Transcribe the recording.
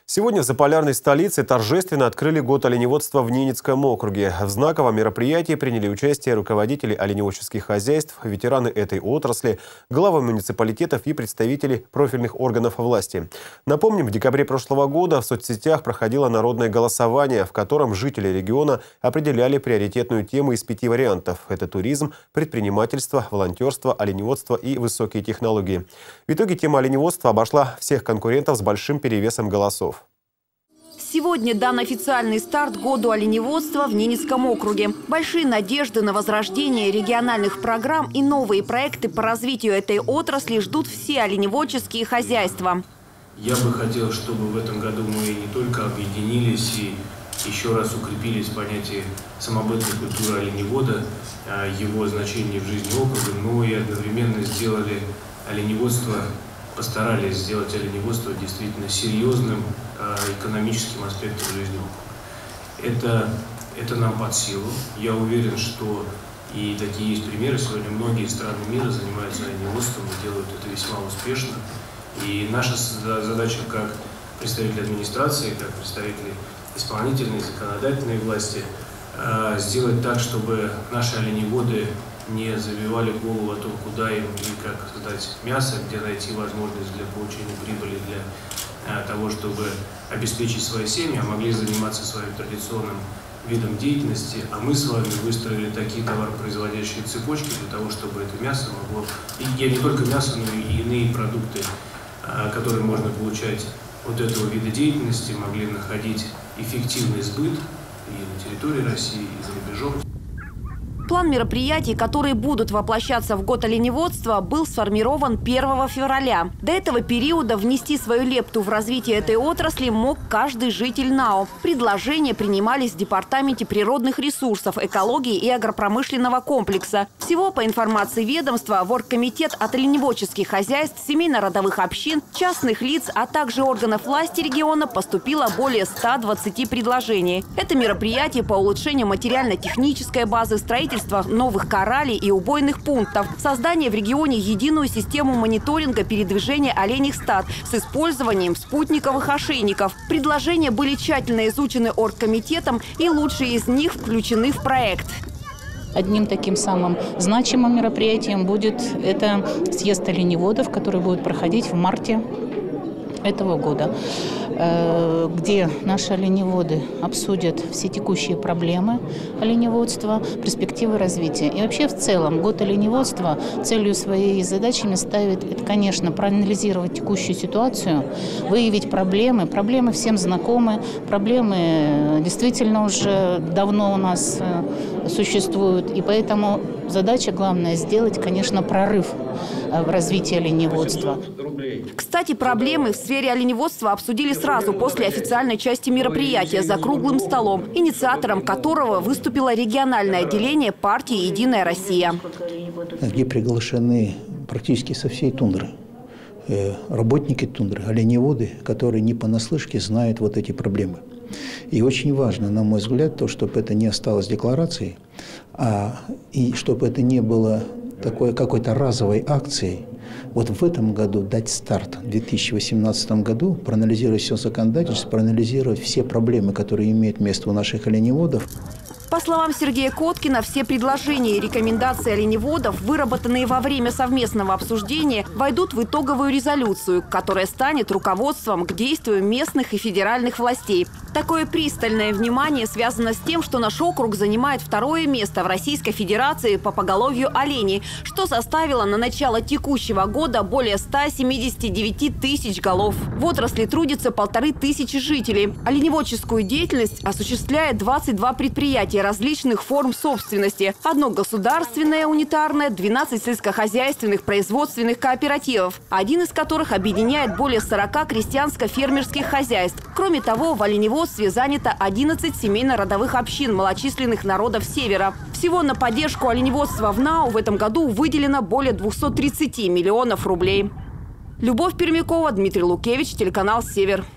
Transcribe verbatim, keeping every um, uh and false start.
Сегодня в заполярной столице торжественно открыли год оленеводства в Ненецком округе. В знаковом мероприятии приняли участие руководители оленеводческих хозяйств, ветераны этой отрасли, главы муниципалитетов и представители профильных органов власти. Напомним, в декабре прошлого года в соцсетях проходило народное голосование, в котором жители региона определяли приоритетную тему из пяти вариантов. Это туризм, предпринимательство, волонтерство, оленеводство и высокие технологии. В итоге тема оленеводства обошла всех конкурентов с большим перевесом голосов. Сегодня дан официальный старт году оленеводства в Ненецком округе. Большие надежды на возрождение региональных программ и новые проекты по развитию этой отрасли ждут все оленеводческие хозяйства. Я бы хотел, чтобы в этом году мы не только объединились и еще раз укрепились в понятии самобытной культуры оленевода, его значения в жизни округа, но и одновременно сделали оленеводство, постарались сделать оленеводство действительно серьезным э, экономическим аспектом жизни округа. Это, это нам под силу. Я уверен, что и такие есть примеры. Сегодня многие страны мира занимаются оленеводством и делают это весьма успешно. И наша задача как представителей администрации, как представителей исполнительной, законодательной власти э, сделать так, чтобы наши оленеводы не забивали голову о том, куда им и как создать мясо, где найти возможность для получения прибыли, для а, того, чтобы обеспечить свои семьи, а могли заниматься своим традиционным видом деятельности. А мы с вами выстроили такие товаропроизводящие цепочки для того, чтобы это мясо могло, и не только мясо, но и иные продукты, а, которые можно получать от этого вида деятельности, могли находить эффективный сбыт и на территории России, и за рубежом. План мероприятий, которые будут воплощаться в год оленеводства, был сформирован первого февраля. До этого периода внести свою лепту в развитие этой отрасли мог каждый житель НАО. Предложения принимались в Департаменте природных ресурсов, экологии и агропромышленного комплекса. Всего, по информации ведомства, в оргкомитет от оленеводческих хозяйств, семейно-родовых общин, частных лиц, а также органов власти региона поступило более ста двадцати предложений. Это мероприятие по улучшению материально-технической базы, строительства новых коралей и убойных пунктов, создание в регионе единую систему мониторинга передвижения оленьих стад с использованием спутниковых ошейников. Предложения были тщательно изучены оргкомитетом, и лучшие из них включены в проект. Одним таким самым значимым мероприятием будет это съезд оленеводов, который будет проходить в марте этого года, где наши оленеводы обсудят все текущие проблемы оленеводства, перспективы развития. И вообще в целом год оленеводства целью своей и задачами ставит, это, конечно, проанализировать текущую ситуацию, выявить проблемы. Проблемы всем знакомы, проблемы действительно уже давно у нас существуют. И поэтому задача главная сделать, конечно, прорыв в развитии оленеводства. Кстати, проблемы в сфере оленеводства обсудили сразу после официальной части мероприятия за круглым столом, инициатором которого выступило региональное отделение партии «Единая Россия». Где приглашены практически со всей тундры работники тундры, оленеводы, которые не понаслышке знают вот эти проблемы. И очень важно, на мой взгляд, то, чтобы это не осталось декларацией, а и чтобы это не было такой какой-то разовой акцией. Вот в этом году дать старт, в две тысячи восемнадцатом году, проанализировать все законодательство, проанализировать все проблемы, которые имеют место у наших оленеводов. По словам Сергея Коткина, все предложения и рекомендации оленеводов, выработанные во время совместного обсуждения, войдут в итоговую резолюцию, которая станет руководством к действию местных и федеральных властей. Такое пристальное внимание связано с тем, что наш округ занимает второе место в Российской Федерации по поголовью оленей, что составило на начало текущего года более ста семидесяти девяти тысяч голов. В отрасли трудится полторы тысячи жителей. Оленеводческую деятельность осуществляет двадцать два предприятия различных форм собственности. Одно государственное, унитарное, двенадцать сельскохозяйственных производственных кооперативов, один из которых объединяет более сорока крестьянско-фермерских хозяйств. Кроме того, в оленеводстве занято одиннадцать семейно-родовых общин малочисленных народов Севера. Всего на поддержку оленеводства в НАО в этом году выделено более двухсот тридцати миллионов рублей. Любовь Пермякова, Дмитрий Лукевич, телеканал «Север».